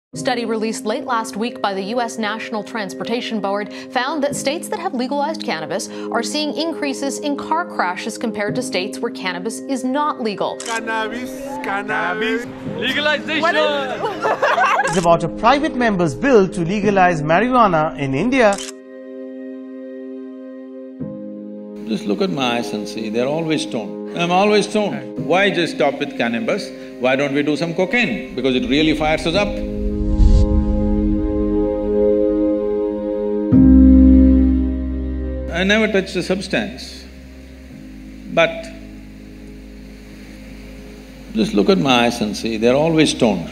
Study released late last week by the U.S. National Transportation Board found that states that have legalized cannabis are seeing increases in car crashes compared to states where cannabis is not legal. Cannabis. Legalization! It's about a private member's bill to legalize marijuana in India. Just look at my eyes and see, they're always stoned. I'm always stoned. Why just stop with cannabis? Why don't we do some cocaine? Because it really fires us up. I never touched a substance, but just look at my eyes and see, they're always stoned.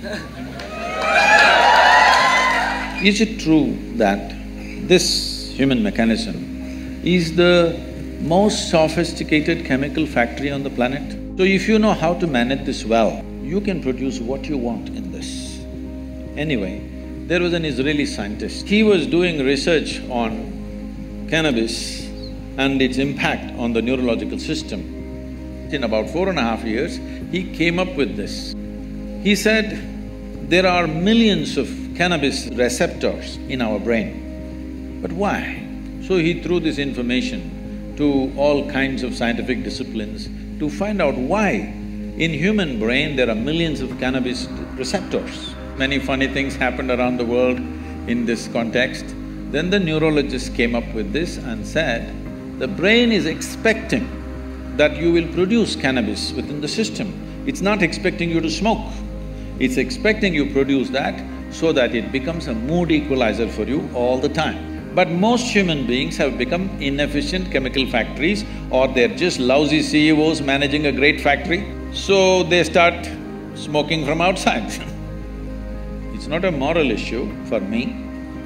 Is it true that this human mechanism is the most sophisticated chemical factory on the planet? So if you know how to manage this well, you can produce what you want in this. Anyway, there was an Israeli scientist. He was doing research on cannabis and its impact on the neurological system. In about 4.5 years, he came up with this. He said, there are millions of cannabis receptors in our brain, but why? So he threw this information to all kinds of scientific disciplines to find out why in human brain there are millions of cannabis receptors. Many funny things happened around the world in this context. Then the neurologists came up with this and said, the brain is expecting that you will produce cannabis within the system. It's not expecting you to smoke. It's expecting you produce that so that it becomes a mood equalizer for you all the time. But most human beings have become inefficient chemical factories, or they're just lousy CEOs managing a great factory, so they start smoking from outside. It's not a moral issue for me.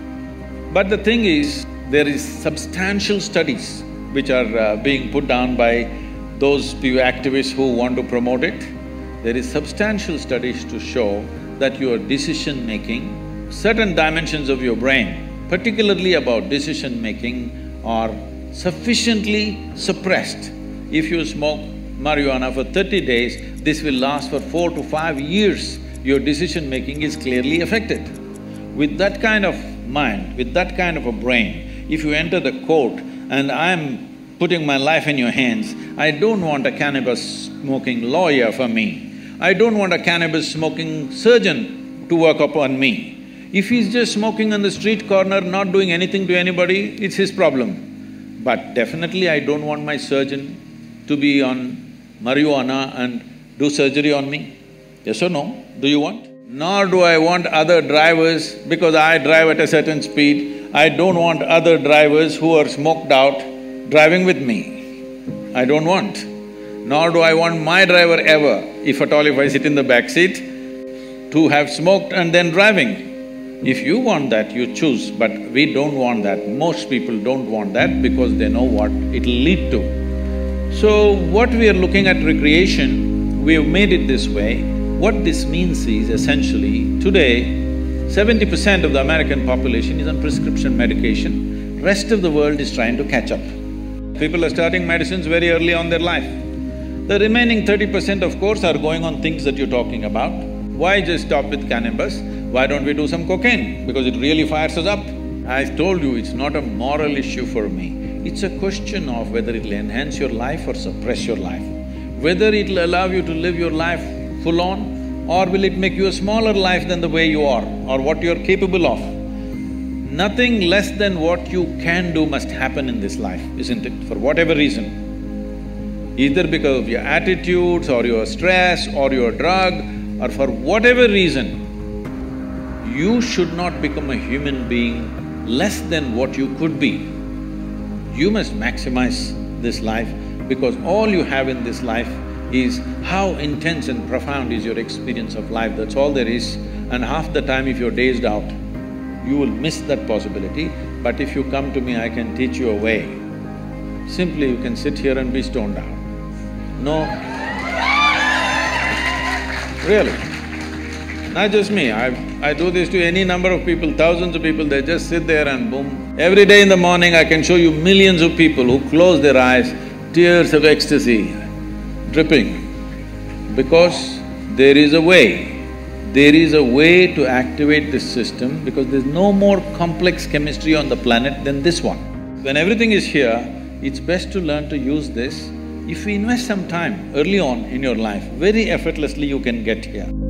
But the thing is, there is substantial studies which are being put down by those few activists who want to promote it. There is substantial studies to show that your decision-making, certain dimensions of your brain, particularly about decision-making, are sufficiently suppressed. If you smoke marijuana for 30 days, this will last for 4 to 5 years. Your decision-making is clearly affected. With that kind of mind, with that kind of a brain, if you enter the court and I'm putting my life in your hands, I don't want a cannabis-smoking lawyer for me. I don't want a cannabis-smoking surgeon to work upon me. If he's just smoking on the street corner, not doing anything to anybody, it's his problem. But definitely I don't want my surgeon to be on marijuana and do surgery on me. Yes or no? Do you want? Nor do I want other drivers, because I drive at a certain speed, I don't want other drivers who are smoked out driving with me. I don't want. Nor do I want my driver ever, if at all if I sit in the back seat, to have smoked and then driving. If you want that, you choose, but we don't want that. Most people don't want that because they know what it'll lead to. So, what we are looking at recreation, we have made it this way. What this means is essentially, today, 70% of the American population is on prescription medication, rest of the world is trying to catch up. People are starting medicines very early on their life. The remaining 30% of course are going on things that you're talking about. Why just stop with cannabis? Why don't we do some cocaine? Because it really fires us up. I told you, it's not a moral issue for me. It's a question of whether it'll enhance your life or suppress your life. Whether it'll allow you to live your life full on, or will it make you a smaller life than the way you are, or what you're capable of. Nothing less than what you can do must happen in this life, isn't it? For whatever reason. Either because of your attitudes, or your stress, or your drug, or for whatever reason, you should not become a human being less than what you could be. You must maximize this life, because all you have in this life is how intense and profound is your experience of life, that's all there is. And half the time if you're dazed out, you will miss that possibility. But if you come to me, I can teach you a way. Simply you can sit here and be stoned out. No… Really. Not just me, I do this to any number of people, thousands of people, they just sit there and boom. Every day in the morning I can show you millions of people who close their eyes, tears of ecstasy dripping, because there is a way, there is a way to activate this system because there's no more complex chemistry on the planet than this one. When everything is here, it's best to learn to use this. If you invest some time early on in your life, very effortlessly you can get here.